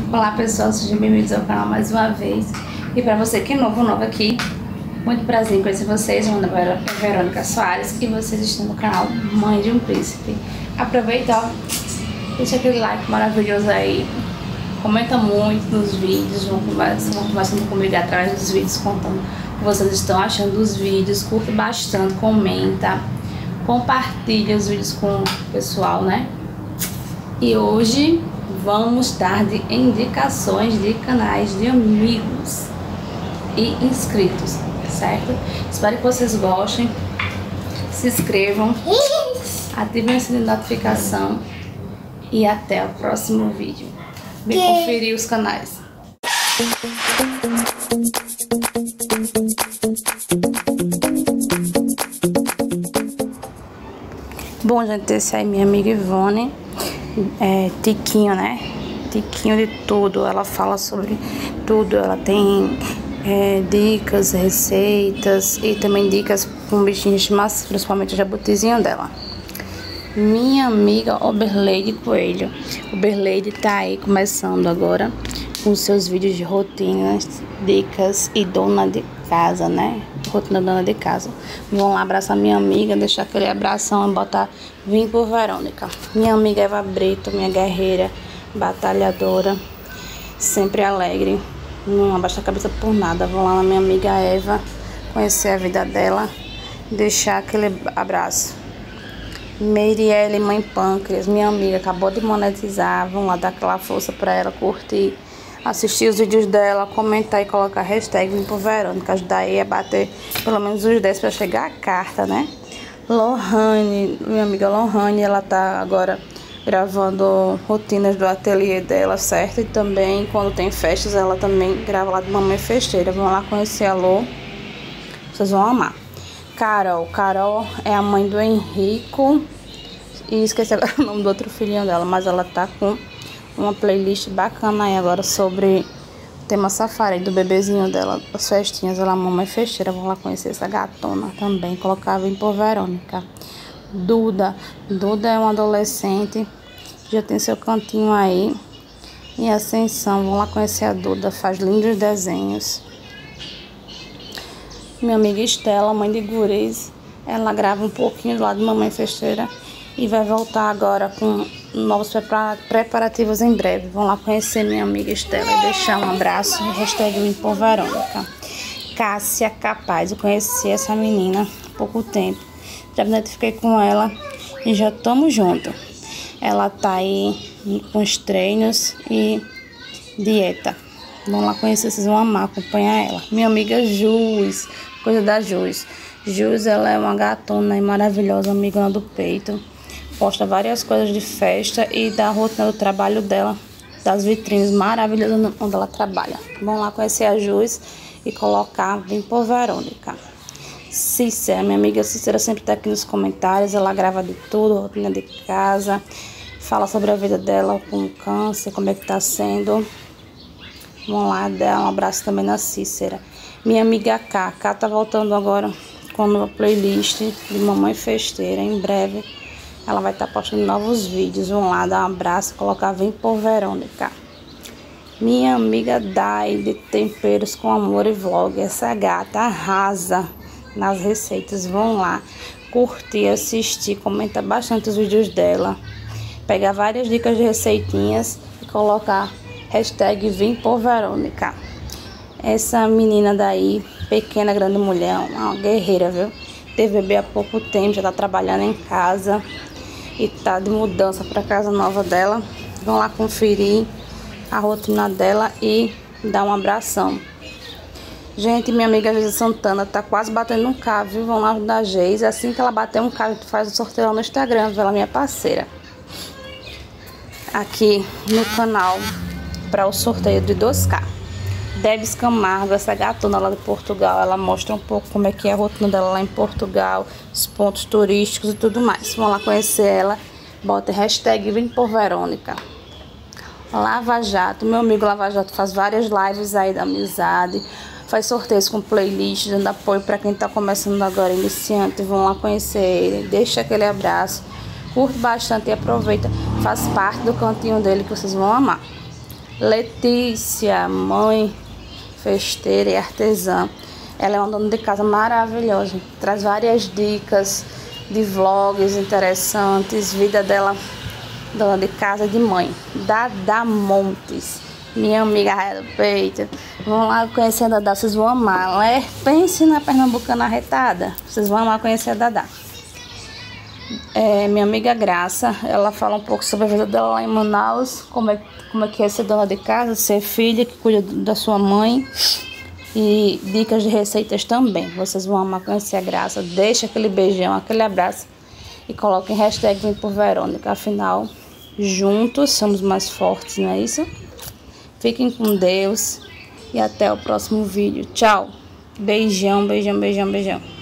Olá pessoal, sejam bem-vindos ao canal mais uma vez. E para você que é novo aqui, muito prazer em conhecer vocês. Meu nome é Verônica Soares e vocês estão no canal Mãe de um Príncipe. Aproveita, ó, deixa aquele like maravilhoso aí, comenta muito nos vídeos, vão conversando comigo através dos vídeos, contando o que vocês estão achando dos vídeos, curta bastante, comenta, compartilha os vídeos com o pessoal, né? E hoje vamos dar de indicações de canais de amigos e inscritos, certo? Espero que vocês gostem, se inscrevam, ativem o sininho de notificação e até o próximo vídeo. Vem conferir os canais. Bom, gente, esse aí é minha amiga Ivone. Tiquinho, né? Tiquinho de tudo. Ela fala sobre tudo. Ela tem dicas, receitas e também dicas com bichinhos de estimação, principalmente o jabutizinho dela. Minha amiga Oberleide Coelho. Oberleide tá aí começando agora com seus vídeos de rotinas, dicas e dona de casa, né? Rotina dona de casa. Vão lá abraçar minha amiga, deixar aquele abração e botar Vim por Verônica. Minha amiga Eva Brito, minha guerreira, batalhadora, sempre alegre, não abaixa a cabeça por nada. Vão lá na minha amiga Eva, conhecer a vida dela, deixar aquele abraço. Meirielle Mãe Pâncreas, minha amiga, acabou de monetizar. Vão lá dar aquela força pra ela, curtir, assistir os vídeos dela, comentar e colocar hashtag Vim por Verônica. Ajudar aí a bater pelo menos os 10 para chegar a carta, né? Lohane, minha amiga Lohane, ela tá agora gravando rotinas do ateliê dela, certo? E também quando tem festas ela também grava lá de Mamãe Festeira. Vão lá conhecer a Lô, vocês vão amar. Carol é a mãe do Henrico e esqueci agora o nome do outro filhinho dela, mas ela tá com uma playlist bacana aí agora sobre o tema safari do bebezinho dela, as festinhas. Ela é Mamãe Festeira. Vão lá conhecer essa gatona também, colocar Vim por Verônica. Duda é uma adolescente, já tem seu cantinho aí em Ascensão. Vão lá conhecer a Duda, faz lindos desenhos. Minha amiga Estela, mãe de guris, ela grava um pouquinho do lado de Mamãe Festeira e vai voltar agora com novos preparativos em breve. Vão lá conhecer minha amiga Estela e deixar um abraço e hashtag Vim por Verônica. Cássia Capaz, eu conheci essa menina há pouco tempo, já me identifiquei com ela e já estamos juntos. Ela tá aí com os treinos e dieta. Vão lá conhecer, vocês vão amar, acompanhar ela. Minha amiga Jus, coisa da Jus. Jus, ela é uma gatona e maravilhosa, amigona do peito. Posta várias coisas de festa e da rotina do trabalho dela, das vitrines maravilhosas onde ela trabalha. Vão lá conhecer a Jus e colocar Vim por Verônica. Cícera, minha amiga Cícera sempre tá aqui nos comentários. Ela grava de tudo, rotina de casa, fala sobre a vida dela com câncer, como é que tá sendo. Vamos lá, dar um abraço também na Cícera. Minha amiga K tá voltando agora com uma playlist de Mamãe Festeira. Em breve ela vai estar postando novos vídeos. Vão lá dar um abraço, colocar Vim por Verônica. Minha amiga Dai, de Temperos com Amor e Vlog. Essa gata arrasa nas receitas. Vão lá curtir, assistir, comentar bastante os vídeos dela, pegar várias dicas de receitinhas e colocar hashtag Vim por Verônica. Essa menina daí, pequena, grande mulher, uma guerreira, viu? Teve bebê há pouco tempo, já tá trabalhando em casa e tá de mudança pra casa nova dela. Vão lá conferir a rotina dela e dar um abração. Gente, minha amiga Geisa Santana tá quase batendo um K, viu? Vão lá ajudar a Geisa. Assim que ela bater um K, a gente faz o sorteio no Instagram, viu? Ela é minha parceira aqui no canal para o sorteio de 2K. Debs Camargo, essa gatona lá de Portugal, ela mostra um pouco como é que é a rotina dela lá em Portugal, os pontos turísticos e tudo mais. Vão lá conhecer ela, bota hashtag Vim por Verônica. Lava Jato, meu amigo Lava Jato faz várias lives aí da amizade, faz sorteios com playlist, dando apoio para quem tá começando agora, iniciante. Vão lá conhecer ele, deixa aquele abraço, curte bastante e aproveita, faz parte do cantinho dele que vocês vão amar. Letícia, mãe festeira e artesã. Ela é uma dona de casa maravilhosa, traz várias dicas de vlogs interessantes, vida dela, dona de casa de mãe. Dada Montes, minha amiga Raia do Peito. Vão lá conhecer a Dada, vocês vão amar. Né? Pense na pernambucana arretada, vocês vão amar conhecer a Dada. Minha amiga Graça, ela fala um pouco sobre a vida dela lá em Manaus, como é que é ser dona de casa, ser filha que cuida da sua mãe, e dicas de receitas também. Vocês vão amar conhecer a Graça. Deixa aquele beijão, aquele abraço e coloquem hashtag Vem por Verônica. Afinal, juntos somos mais fortes, não é isso? Fiquem com Deus e até o próximo vídeo. Tchau. Beijão, beijão, beijão, beijão.